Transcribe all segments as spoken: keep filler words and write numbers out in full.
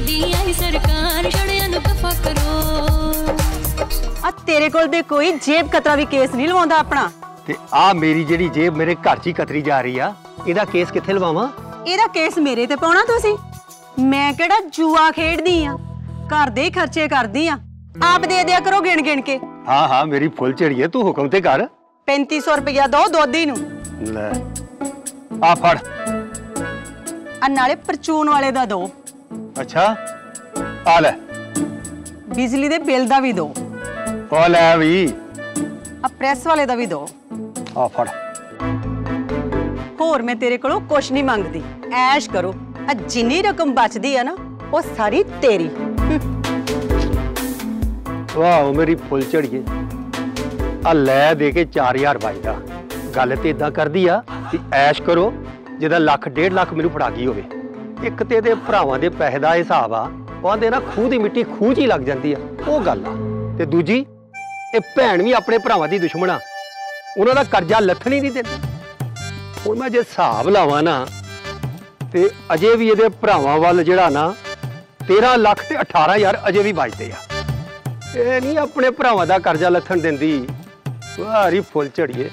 दी आई सरकार छड़ियां नूं दफा करो। आ तेरे कोल दे कोई जेब कतरा भी केस नहीं लवांदा अपना ते आ मेरी जेड़ी जेब मेरे घर च ही कतरी जा रही आ, इहदा केस कित्थे लवावां? इहदा केस मेरे ते पाउणा तुसी? मैं केड़ा जुआ खेडदी आ, घर दे खर्चे करदी आ, आप दे दिया करो गिण गिण के। हाँ हाँ मेरी फुल चढ़िए, तू हुक्म ते कर। पैंती सौ रुपया दो दोधी नूं। ले आ फड़। आ नाले परचून वाले दा दो। अच्छा आ ले। बिजली दे बिल दा भी दो। ओ ले भी। आ प्रेस वाले दा भी दो। आ फड़। होर मैं तेरे कोलों कुछ नहीं मंगदी, ऐश करो। आ जिन्नी रकम बचदी है ना वो सारी तेरी। वाह मेरी फुल चढ़िए, आ लै दे के चार हजार बचदा। गल ते इदां करदी आ कि ऐश करो जिदा लख डेढ़ लख मैनू फड़ा गई होवे। एक ते दे भरावां दे पैसे दा हिसाब आ, ਉਹ ਆਂਦੇ ਨਾ ਖੂਹ ਦੀ ਮਿੱਟੀ ਖੂਹ 'ਚ ਹੀ ਲੱਗ ਜਾਂਦੀ ਆ, ਉਹ ਗੱਲ ਆ। ਤੇ ਦੂਜੀ ਇਹ ਭੈਣ ਵੀ ਆਪਣੇ ਭਰਾਵਾਂ ਦੀ ਦੁਸ਼ਮਣ ਆ, ਉਹਨਾਂ ਦਾ ਕਰਜ਼ਾ ਲੱਥਣ ਹੀ ਨਹੀਂ ਦਿੰਦੀ। ਹੁਣ ਮੈਂ ਜੇ ਹਿਸਾਬ ਲਾਵਾਂ ਨਾ ਤੇ ਅਜੇ ਵੀ ਇਹਦੇ ਭਰਾਵਾਂ ਵੱਲ ਜਿਹੜਾ ਨਾ तेरह ਲੱਖ ਤੇ अठारह ਹਜ਼ਾਰ ਅਜੇ ਵੀ ਬਚਦੇ ਆ। ਇਹ ਨਹੀਂ ਆਪਣੇ ਭਰਾਵਾਂ ਦਾ ਕਰਜ਼ਾ ਲੱਥਣ ਦਿੰਦੀ। ਵਾਰੀ ਫੁੱਲ ਝੜੀਏ।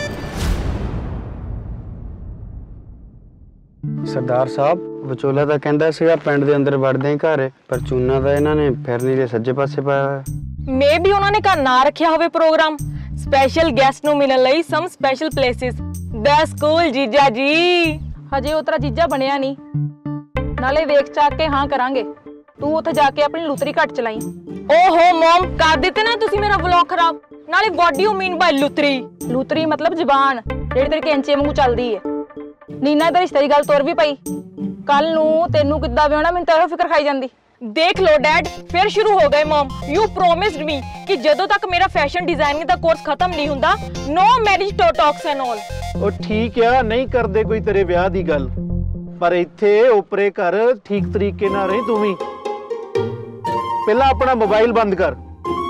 सरदार साहब विचोला तो कहता सीगा पिंड दे अंदर वड़दे ही घर है, पर चूना तो इन्होंने फिरनी दे सज्जे पासे पाया। मे भी उन्होंने घर ना रखा होवे प्रोग्राम स्पेशल गेस्ट नु मिलण लई some special places. That's cool जीजा जी। हजे उतरा जीजा बनया नहीं, नाले वेख चाक के हाँ करांगे। तू उत्थे जाके अपनी लुतरी घट चलाई। ओहो मॉम कर दिते ना तुसी मेरा व्लॉग खराब। नाले what do you mean by लुतरी? लुतरी मतलब जुबान जेड़ी तेरे कैंचे वांगू चलदी है। नीना दा रिश्ते दी गल तोर भी पई, कल नू तेनू किद्दां विआहणा मैनूं तां फिक्र खाई जांदी। देख लो डैड फिर शुरू हो गए। मॉम यू प्रोमिस्ड मी कि जदों तक मेरा फैशन डिजाइनिंग दा कोर्स खत्म नहीं हुंदा no marriage to talks and all. ओ ठीक है नहीं करदे कोई तेरे विआह दी गल, पर इत्थे ओपरे कर ठीक तरीके नाल रही। तू भी पहला अपना मोबाइल बंद कर।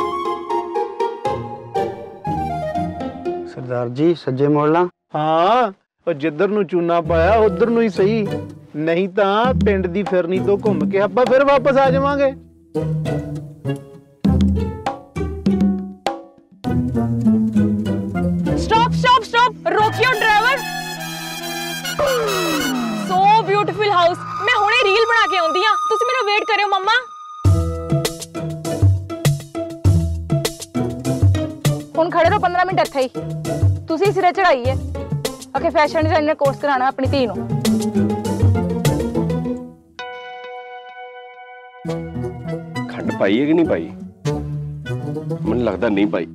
सरदार जी सज्जे मोड़ ला। हाँ जिधर नू चूना पाया उधर नू ही सही, नहीं तां पिंड दी फिरनी तो घूम के आपां फिर वापस आ जावांगे। स्टॉप स्टॉप स्टॉप रोकियो ड्राइवर। So beautiful house. मैं हुणे रील बना के आउंदी हां, तुसी मेरा वेट करियो मम्मा। हुण खड़े रहो पंद्रह मिनट इत्थे ही। तुसी सिरे चढ़ाई है आके फैशन डिजाइनर कोर्स कराना अपनी धी नूं। खंड पाई है कि नहीं पाई? मन लगता नहीं पाई।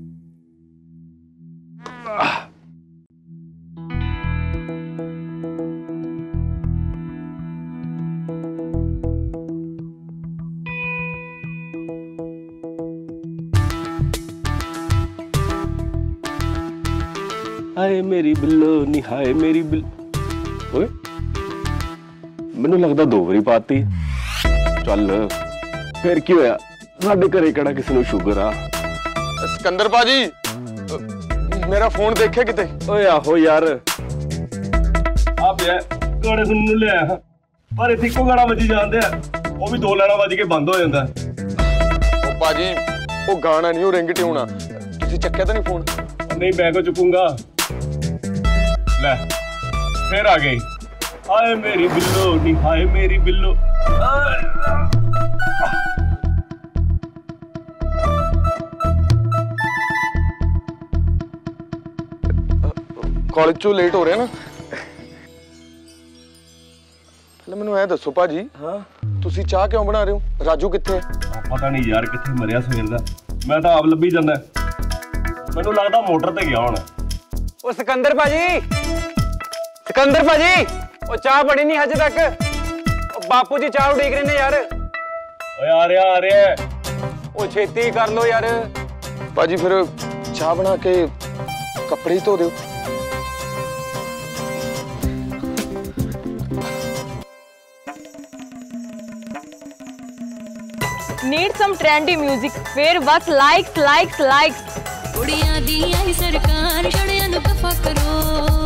हाय मेरी बिल्लो नी हाय मेरी बिल। ओए मैनू लगता दो बारी पाती। चल फिर की होया, साडे घरे केड़ा किसी नूं शुगर आ। सिकंदर भाजी मेरा फोन देखे किते? ओए आहो यार आप यार गाने सुनने ले आया, पर इत्थे इक्को गाना वजी जांदे आ, वो भी दो लाना वज के बंद हो जांदा। ओ भाजी वो गाना नहीं, वो रिंग ट्यून आ। तुसी चक्किया तो नहीं फोन? नहीं मैं को चुकूंगा। ले फिर आ गई। हाय मेरी बिल्लो नी हाय मेरी बिल्लो। कॉलेज चो लेट हो रहे ना? पहले मैनू ऐ दसो भाजी, हाँ तुसी चाह क्यों बना रहे हो? राजू कित्थे? पता नहीं यार कित्थे मरिया सवेर दा, मैं तो आप लभी जांदा। मैनू लगदा मोटर ते गया होना। ओ सिकंदर भाजी, सिकंदर भाजी ओ चाह बनी नहीं अजे तक। ओ बापू जी चाह उड़ीक रहे ने यार। ओए आ रहा आ रहा। ओ छेती कर लो यार। भाजी फिर चाह बना के कपड़े ही धो दो। Need some trendy music. Where what's likes likes likes. कुड़ियां दी आई सरकार छड़ियां नूं दफा करो।